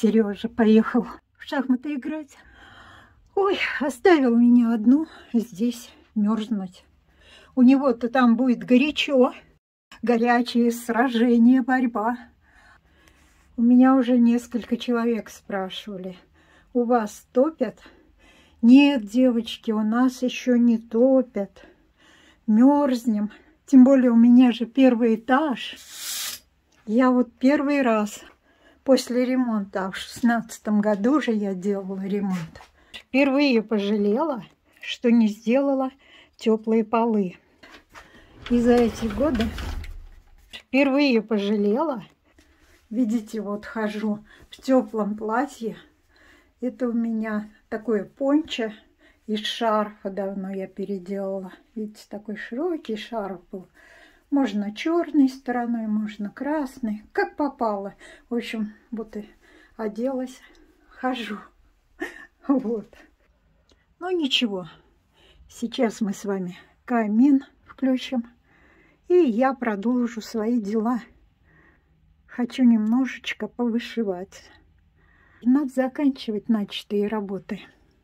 Сережа поехал в шахматы играть. Ой, оставил меня одну здесь мерзнуть. У него-то там будет горячо, горячие сражения, борьба. У меня уже несколько человек спрашивали: у вас топят? Нет, девочки, у нас еще не топят. Мерзнем. Тем более у меня же первый этаж. Я вот первый раз после ремонта, а в 16-м году же я делала ремонт, впервые пожалела, что не сделала теплые полы. И за эти годы впервые пожалела. Видите, вот хожу в теплом платье. Это у меня такое пончо из шарфа, давно я переделала. Видите, такой широкий шарф был. Можно черной стороной, можно красной, как попало. В общем, вот и оделась, хожу. Вот. Ну ничего, сейчас мы с вами камин включим, и я продолжу свои дела. Хочу немножечко повышивать. Надо заканчивать начатые работы.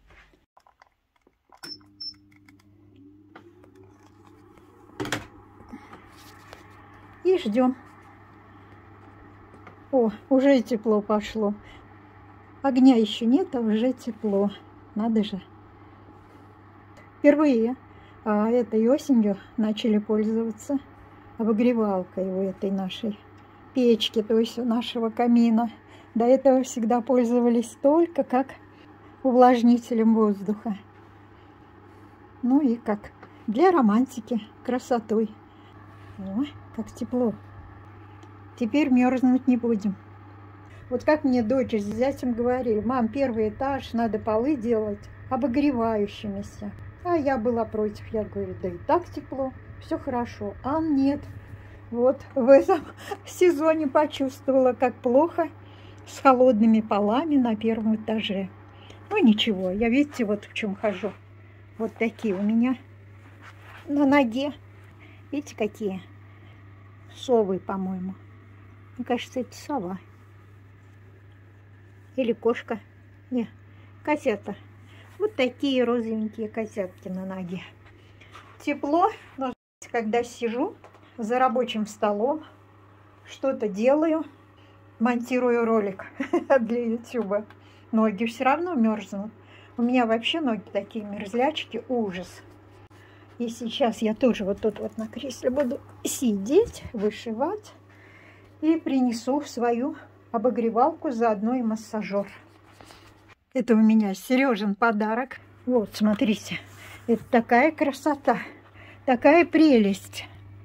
И ждем. О, уже тепло пошло. Огня еще нет, а уже тепло. Надо же. Впервые этой осенью начали пользоваться обогревалкой у этой нашей печки, то есть у нашего камина. До этого всегда пользовались только как увлажнителем воздуха. Ну и как для романтики, красотой. Ой, как тепло. Теперь мерзнуть не будем. Вот как мне дочь с зятем говорили: мам, первый этаж надо полы делать обогревающимися. А я была против. Я говорю: да и так тепло, все хорошо. А нет. Вот в этом сезоне почувствовала, как плохо с холодными полами на первом этаже. Ну ничего, я, видите, вот в чем хожу. Вот такие у меня на ноге. Видите, какие? Совы, по-моему. Мне кажется, это сова. Или кошка. Не, котята. Вот такие розовенькие котятки на ноге. Тепло, но когда сижу за рабочим столом, что-то делаю, монтирую ролик для YouTube. Ноги все равно мерзнут. У меня вообще ноги такие мерзлячки, ужас. И сейчас я тоже вот тут вот на кресле буду сидеть, вышивать. И принесу свою обогревалку, заодно и массажер. Это у меня Сережин подарок. Вот, смотрите. Это такая красота, такая прелесть.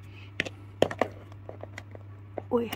Ой.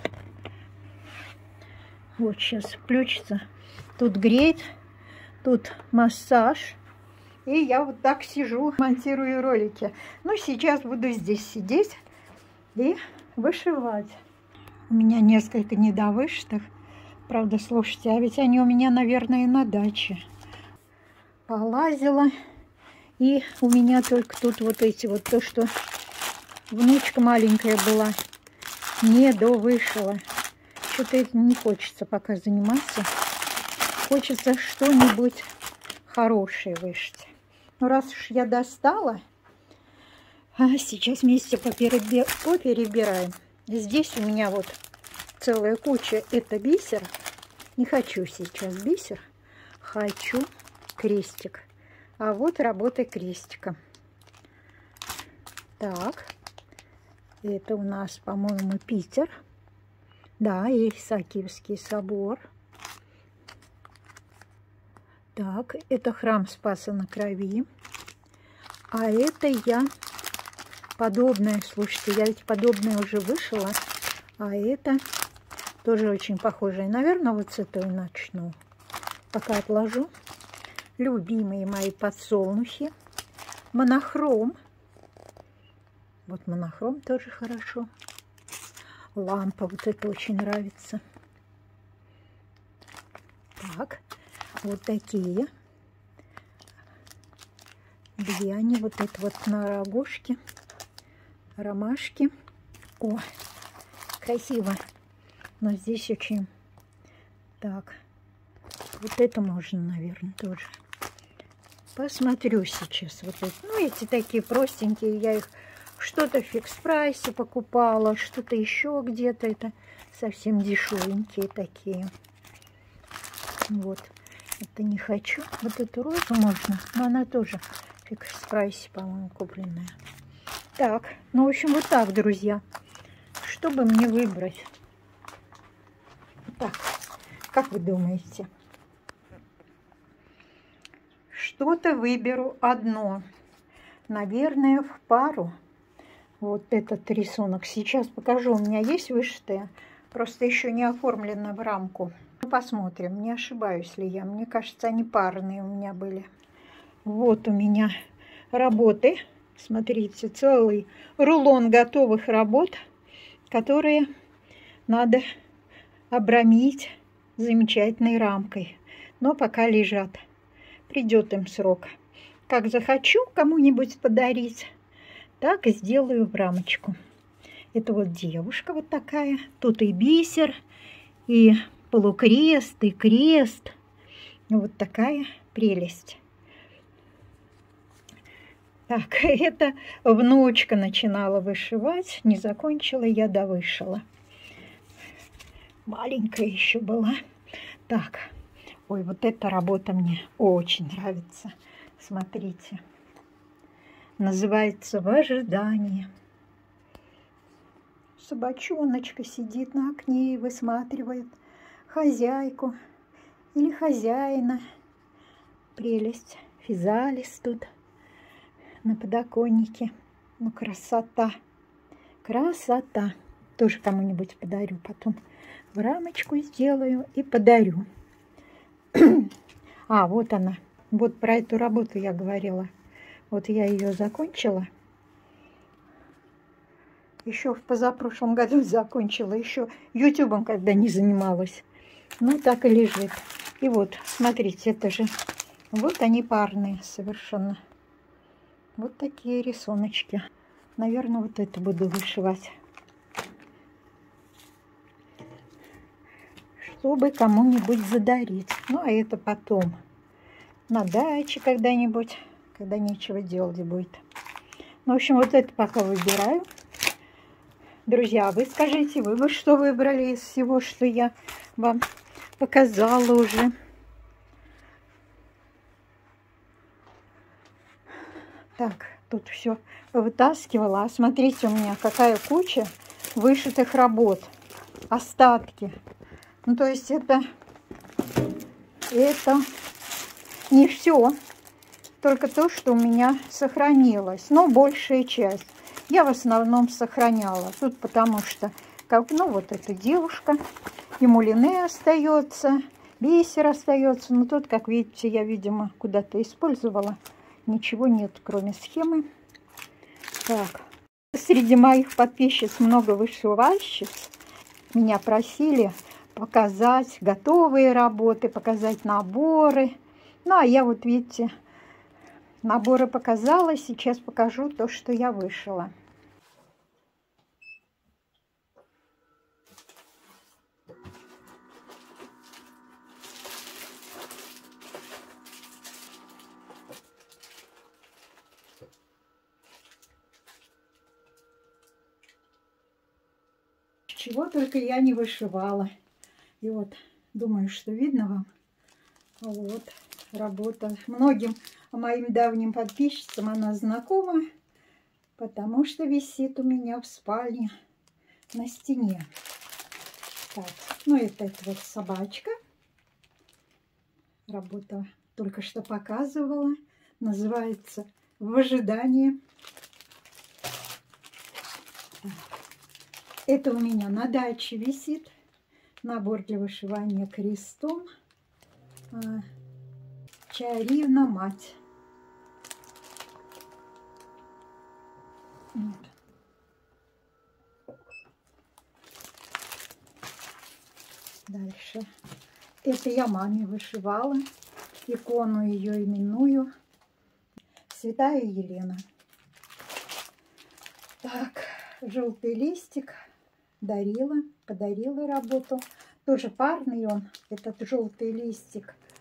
Вот сейчас включится. Тут греет, тут массаж. И я вот так сижу, монтирую ролики. Ну, сейчас буду здесь сидеть и вышивать. У меня несколько недовышитых. Правда, слушайте, а ведь они у меня, наверное, на даче. Полазила. И у меня только тут вот эти вот, то, что внучка маленькая была, не довышила. Что-то это не хочется пока заниматься. Хочется что-нибудь хорошее вышить. Ну, раз уж я достала, сейчас вместе поперебираем. Здесь у меня вот целая куча, это бисер. Не хочу сейчас бисер, хочу крестик. А вот работа крестика. Так, это у нас, по-моему, Питер. Да, и Исаакиевский собор. Так, это храм Спаса на Крови. А это я подобное, слушайте, я ведь подобное уже вышила. А это тоже очень похожее. Наверное, вот с этого начну. Пока отложу. Любимые мои подсолнухи. Монохром. Вот монохром тоже хорошо. Лампа, вот это очень нравится. Так, вот такие. Две они, вот это вот на рогожке. Ромашки. О, красиво. Но здесь очень... Так, Вот это можно, наверное, тоже. Посмотрю сейчас вот это. Ну, эти такие простенькие, я их что-то в фикс-прайсе покупала, что-то еще где-то. Это совсем дешевенькие такие. Вот. Это не хочу. Вот эту розу можно, но она тоже в фикс-прайсе, по-моему, купленная. Так, ну, в общем, вот так, друзья. Что бы мне выбрать? Так, как вы думаете? Что-то выберу одно. Наверное, в пару. Вот этот рисунок. Сейчас покажу. У меня есть вышитые. Просто еще не оформлено в рамку. Посмотрим, не ошибаюсь ли я. Мне кажется, они парные у меня были. Вот у меня работы. Смотрите, целый рулон готовых работ, которые надо обрамить замечательной рамкой. Но пока лежат. Придет им срок. Как захочу кому-нибудь подарить, так и сделаю в рамочку. Это вот девушка вот такая. Тут и бисер, и полукрест, и крест. Вот такая прелесть. Так, это внучка начинала вышивать. Не закончила, я довышила. Маленькая еще была. Так, ой, вот эта работа мне очень нравится. Смотрите. Называется «В ожидании». Собачоночка сидит на окне и высматривает хозяйку или хозяина. Прелесть. Физалис тут на подоконнике. Ну, красота. Красота. Тоже кому-нибудь подарю потом. В рамочку сделаю и подарю. А, вот она. Вот про эту работу я говорила. Вот я ее закончила. Еще в позапрошлом году закончила. Еще ютубом когда не занималась. Ну, так и лежит. И вот, смотрите, это же... Вот они парные совершенно. Вот такие рисуночки. Наверное, вот это буду вышивать. Чтобы кому-нибудь задарить. Ну, а это потом. На даче когда-нибудь. Когда нечего делать будет. Ну, в общем, вот это пока выбираю. Друзья, вы скажите, вы что выбрали из всего, что я вам показала уже? Так, тут все вытаскивала. А смотрите, у меня какая куча вышитых работ. Остатки. Ну, то есть это не все. Только то, что у меня сохранилось. Но большая часть. Я в основном сохраняла. Тут потому что, ну, вот эта девушка. И мулине остается. Бисер остается. Но тут, как видите, я, видимо, куда-то использовала. Ничего нет, кроме схемы. Так. Среди моих подписчиц много вышивальщиц. Меня просили показать готовые работы, показать наборы. Ну, а я вот, видите, наборы показала. Сейчас покажу то, что я вышила. Чего только я не вышивала. И вот, думаю, что видно вам. Вот, работа. Многим моим давним подписчицам она знакома, потому что висит у меня в спальне на стене. Так, ну это вот собачка. Работа только что показывала. Называется «В ожидании». Это у меня на даче висит. Набор для вышивания крестом. Чарівна мать. Вот. Дальше. Это я маме вышивала. Икону ее именую. Святая Елена. Так, желтый листик. Подарила работу. Тоже парный он, этот желтый листик.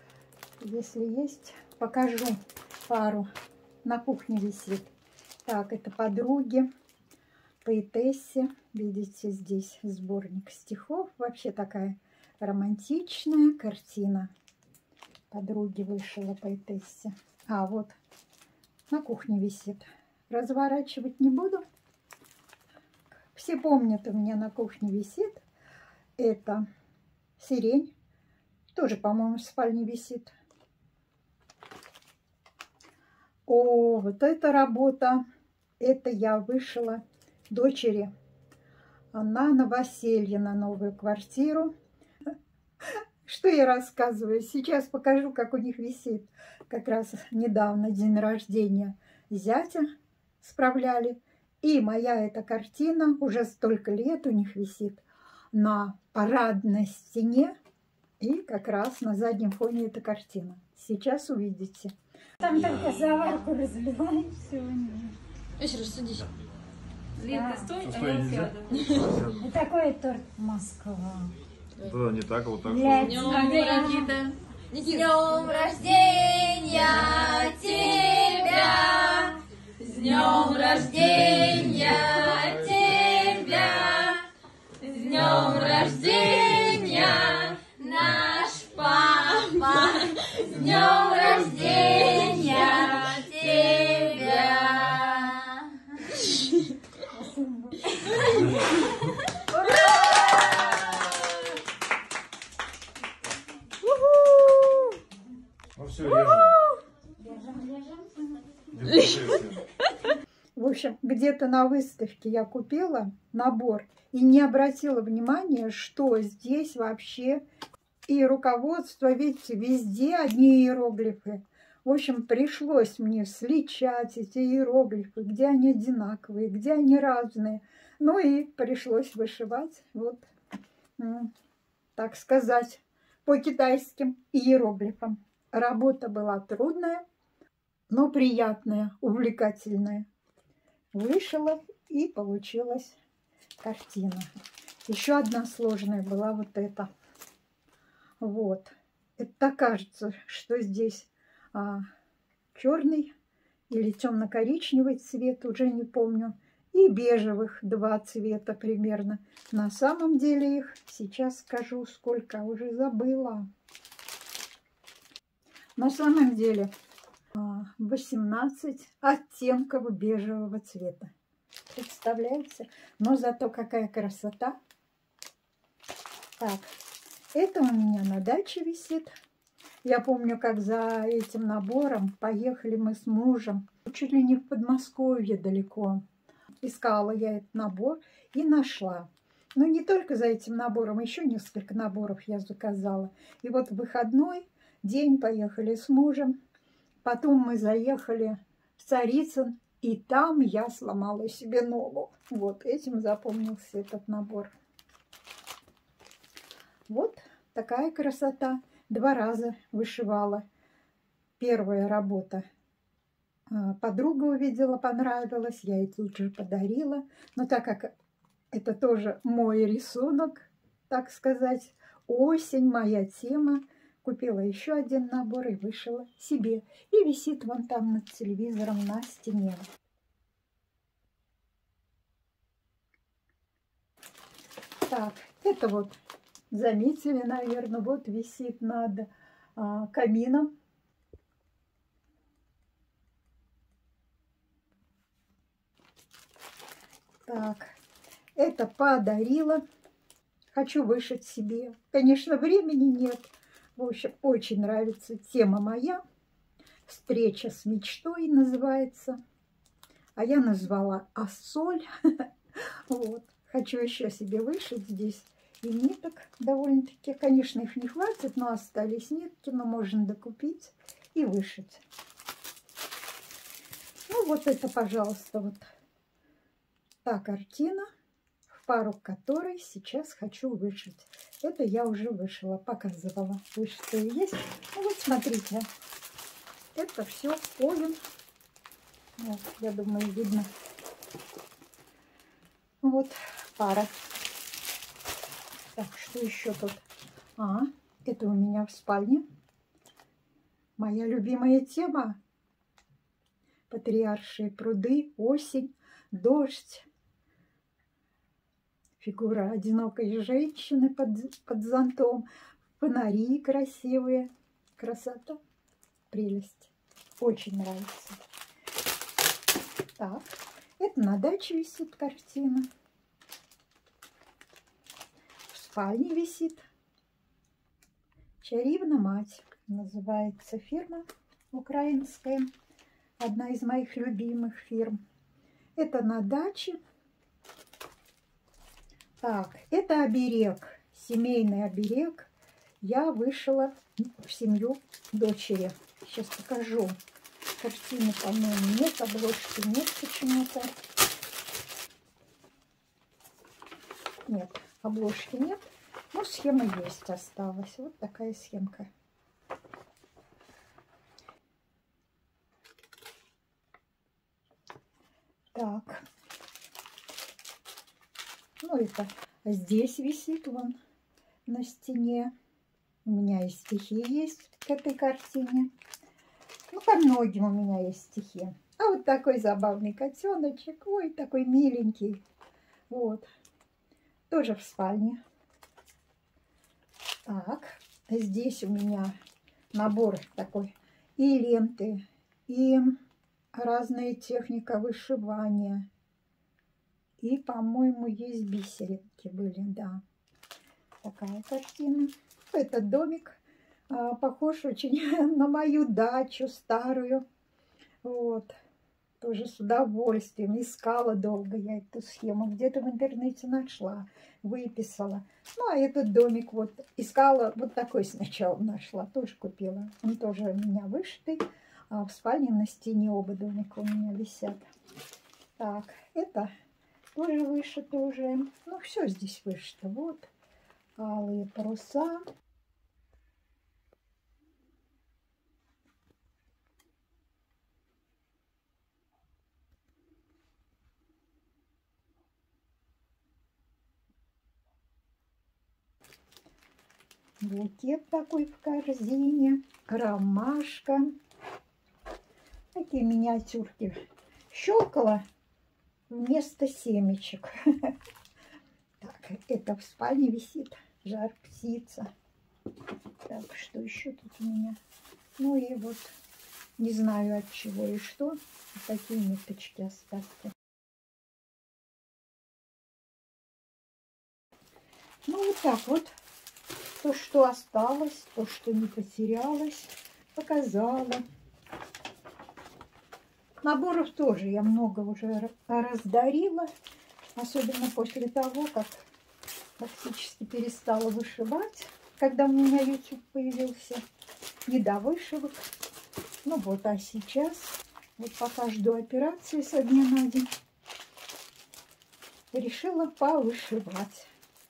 Если есть, покажу пару. На кухне висит. Так, это подруги, поэтессе. Видите, здесь сборник стихов. Вообще такая романтичная картина. Подруги вышила поэтессе. А вот на кухне висит. Разворачивать не буду. Все помнят, у меня на кухне висит. Это сирень. Тоже, по-моему, в спальне висит. О, вот эта работа. Это я вышила дочери. Она новоселье на новую квартиру. Что я рассказываю? Сейчас покажу, как у них висит. Как раз недавно день рождения зятя справляли. И моя эта картина уже столько лет у них висит на парадной стене. И как раз на заднем фоне эта картина. Сейчас увидите. Там только заварку разливаем сегодня. Еще раз садись. Лена, стой, а я сяду. И такой торт Москва. Да, не так, а вот так. С днем рождения тебя! С днем рождения тебя! С днем рождения, наш папа! С днем рождения тебя! Ну все, режем. В общем, где-то на выставке я купила набор и не обратила внимания, что здесь вообще и руководство, видите, везде одни иероглифы. В общем, пришлось мне сличать эти иероглифы, где они одинаковые, где они разные. Ну и пришлось вышивать, вот, так сказать, по китайским иероглифам. Работа была трудная, но приятная, увлекательная. Вышила, и получилась картина. Еще одна сложная была вот эта. Вот. Это кажется, что здесь черный или темно-коричневый цвет, уже не помню. И бежевых 2 цвета примерно. На самом деле их, сейчас скажу, сколько, уже забыла. На самом деле 18 оттенков бежевого цвета. Представляете? Но зато какая красота. Так, это у меня на даче висит. Я помню, как за этим набором поехали мы с мужем. Чуть ли не в Подмосковье далеко. Искала я этот набор и нашла. Но не только за этим набором, еще несколько наборов я заказала. И вот в выходной день поехали с мужем. Потом мы заехали в Царицын, и там я сломала себе ногу. Вот этим запомнился этот набор. Вот такая красота. 2 раза вышивала. Первая работа подруга увидела, понравилась. Я ей тут же подарила. Но так как это тоже мой рисунок, так сказать, осень, моя тема, купила еще один набор и вышила себе. И висит вон там над телевизором на стене. Так, это вот, заметили, наверное, вот висит над камином. Так, это подарила. Хочу вышить себе. Конечно, времени нет. В общем, очень нравится тема моя. «Встреча с мечтой» называется. А я назвала «Ассоль». Вот. Хочу еще себе вышить здесь. И ниток довольно-таки. Конечно, их не хватит, но остались нитки. Но можно докупить и вышить. Ну, вот это, пожалуйста, вот та картина, в пару которой сейчас хочу вышить. Это я уже вышила, показывала. Вышитые есть. Ну, вот смотрите. Это все полем. Вот, я думаю, видно. Вот пара. Так, что еще тут? Это у меня в спальне. Моя любимая тема. Патриаршие пруды, осень, дождь. Фигура одинокой женщины под зонтом. Фонари красивые. Красота, прелесть. Очень нравится. Так, это на даче висит картина. В спальне висит. Чарівна мать называется фирма украинская. Одна из моих любимых фирм. Это на даче. Так, это оберег, семейный оберег. Я вышила в семью дочери. Сейчас покажу. Картины, по-моему, нет, обложки нет почему-то. Нет, обложки нет. Но схема есть, осталась. Вот такая схемка. Так. Ну, это здесь висит, вон, на стене. У меня и стихи есть к этой картине. Ну, ко многим у меня есть стихи. А вот такой забавный котеночек. Ой, такой миленький. Вот. Тоже в спальне. Так. Здесь у меня набор такой. И ленты, и разная техника вышивания. И, по-моему, есть бисеринки были, да. Такая картина. Этот домик похож очень на мою дачу старую. Вот. Тоже с удовольствием. Искала долго я эту схему. Где-то в интернете нашла, выписала. Ну, а этот домик вот искала. Вот такой сначала нашла. Тоже купила. Он тоже у меня вышитый. А в спальне на стене оба домика у меня висят. Так, это тоже вышито уже. Ну, все здесь вышито. Вот. Алые паруса. Букет такой в корзине. Ромашка. Такие миниатюрки. Щелкала вместо семечек. Так, это в спальне висит. Жар птица. Так, что еще тут у меня? Ну и вот, не знаю от чего и что. Вот такие ниточки остатки. Ну вот так вот. То, что осталось, то, что не потерялось, показала. Наборов тоже я много уже раздарила. Особенно после того, как практически перестала вышивать, когда у меня YouTube появился. Не до вышивок. Ну вот, а сейчас, вот пока жду операции со дня на день, решила повышивать.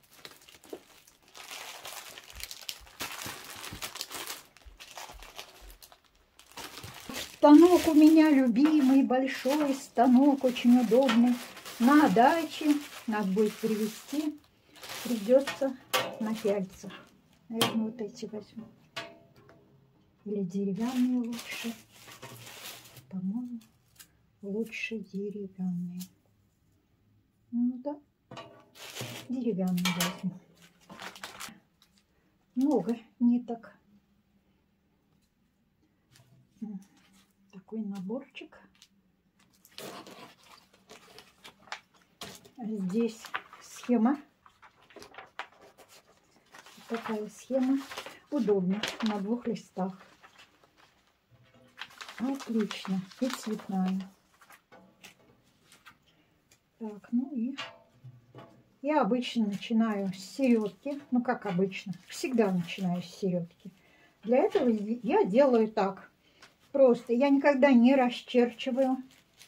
Станок у меня любимый, большой станок, очень удобный. На даче надо будет привезти. Придется на пяльцах. Наверное, вот эти возьму. Или деревянные лучше. По-моему, лучше деревянные. Ну да, деревянные возьму. Много ниток. Такой наборчик. Здесь схема. Такая схема. Удобно. На 2 листах. Отлично. И цветная. Так, ну и я обычно начинаю с середки. Ну, как обычно. Всегда начинаю с середки. Для этого я делаю так. Просто. Я никогда не расчерчиваю.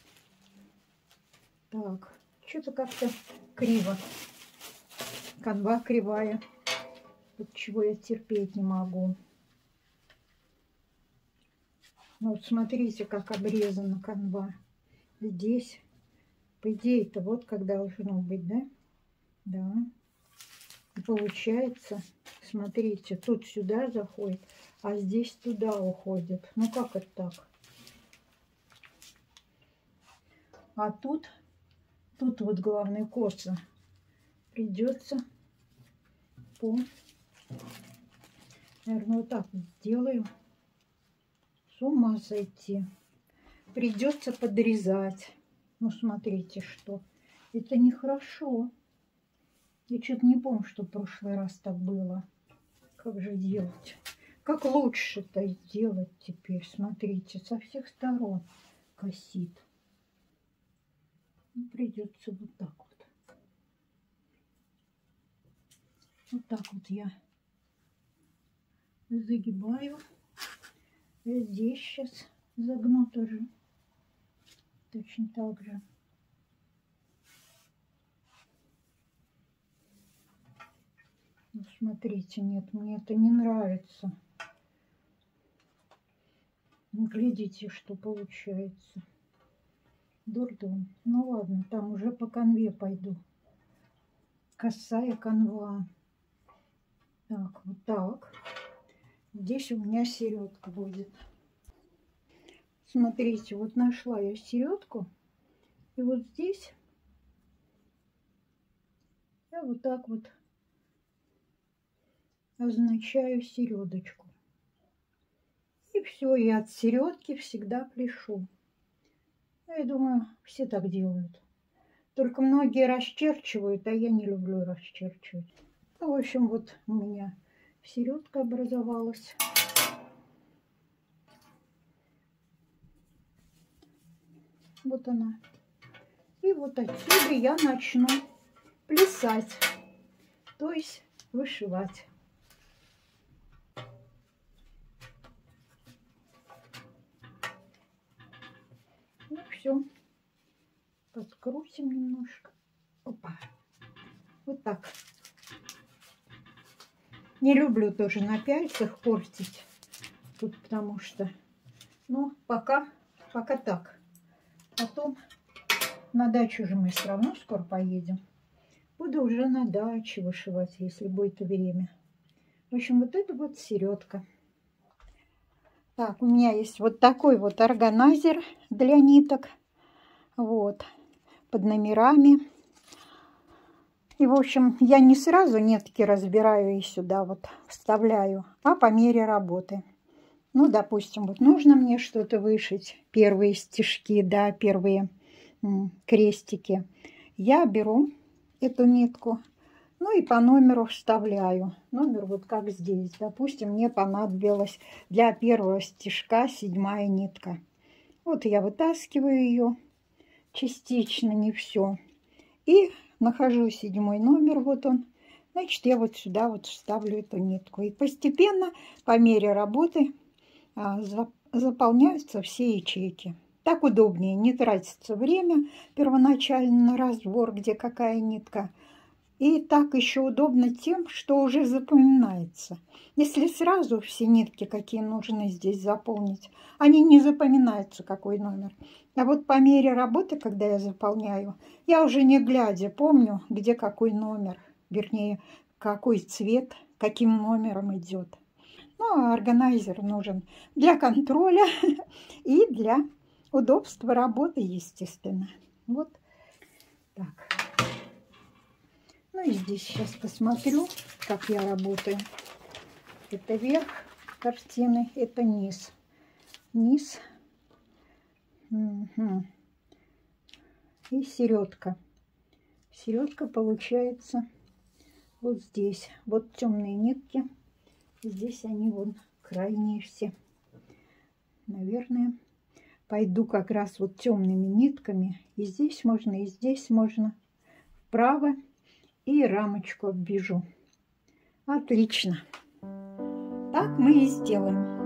Так. Что-то как-то криво. Канва кривая. Вот чего я терпеть не могу. Ну, вот смотрите, как обрезана канва. Здесь, по идее-то, вот как должно быть, да? Да. И получается, смотрите, тут сюда заходит, а здесь туда уходит. Ну как это так? А тут вот главное косо. Придется наверное, вот так вот сделаю. С ума сойти. Придется подрезать. Ну, смотрите, что. Это нехорошо. Я что-то не помню, что в прошлый раз так было. Как же делать? Как лучше-то сделать теперь? Смотрите, со всех сторон косит. Ну, придется вот так вот. Вот так вот я загибаю. И здесь сейчас загну тоже. Точно так же. Ну, смотрите, нет, мне это не нравится. Глядите, что получается. Дурдом. Ну ладно, там уже по канве пойду. Косая канва. Так, вот так. Здесь у меня середка будет. Смотрите, вот нашла я середку. И вот здесь я вот так вот означаю середочку. И все, и от середки всегда пляшу. Я думаю, все так делают. Только многие расчерчивают, а я не люблю расчерчивать. Ну, в общем, вот у меня середка образовалась. Вот она. И вот отсюда я начну плясать, то есть вышивать. Ну все, подкрутим немножко. Опа. Вот так. Не люблю тоже на пяльцах портить тут, потому что, ну, пока так. Потом на дачу же мы все равно скоро поедем. Буду уже на даче вышивать, если будет время. В общем, вот это вот середка. Так, у меня есть вот такой вот органайзер для ниток. Вот, под номерами. И, в общем, я не сразу нитки разбираю и сюда вот вставляю, а по мере работы. Ну, допустим, вот нужно мне что-то вышить. Первые стежки, да, первые крестики. Я беру эту нитку, ну и по номеру вставляю. Номер вот как здесь. Допустим, мне понадобилась для первого стежка 7-я нитка. Вот я вытаскиваю ее частично, не все. И нахожу 7-й номер, вот он. Значит, я вот сюда вот вставлю эту нитку. И постепенно, по мере работы, заполняются все ячейки. Так удобнее, не тратится время первоначально на разбор, где какая нитка. И так еще удобно тем, что уже запоминается. Если сразу все нитки, какие нужны здесь заполнить, они не запоминаются, какой номер. А вот по мере работы, когда я заполняю, я уже не глядя помню, где какой номер, вернее, какой цвет, каким номером идет. Ну, а органайзер нужен для контроля и для удобства работы, естественно. Вот так. Ну и здесь сейчас посмотрю, как я работаю. Это верх картины, это низ. Низ. Угу. И середка. Середка получается вот здесь. Вот темные нитки. Здесь они вон крайние все. Наверное, пойду как раз вот темными нитками. И здесь можно вправо. И рамочку обвяжу. Отлично. Так мы и сделаем.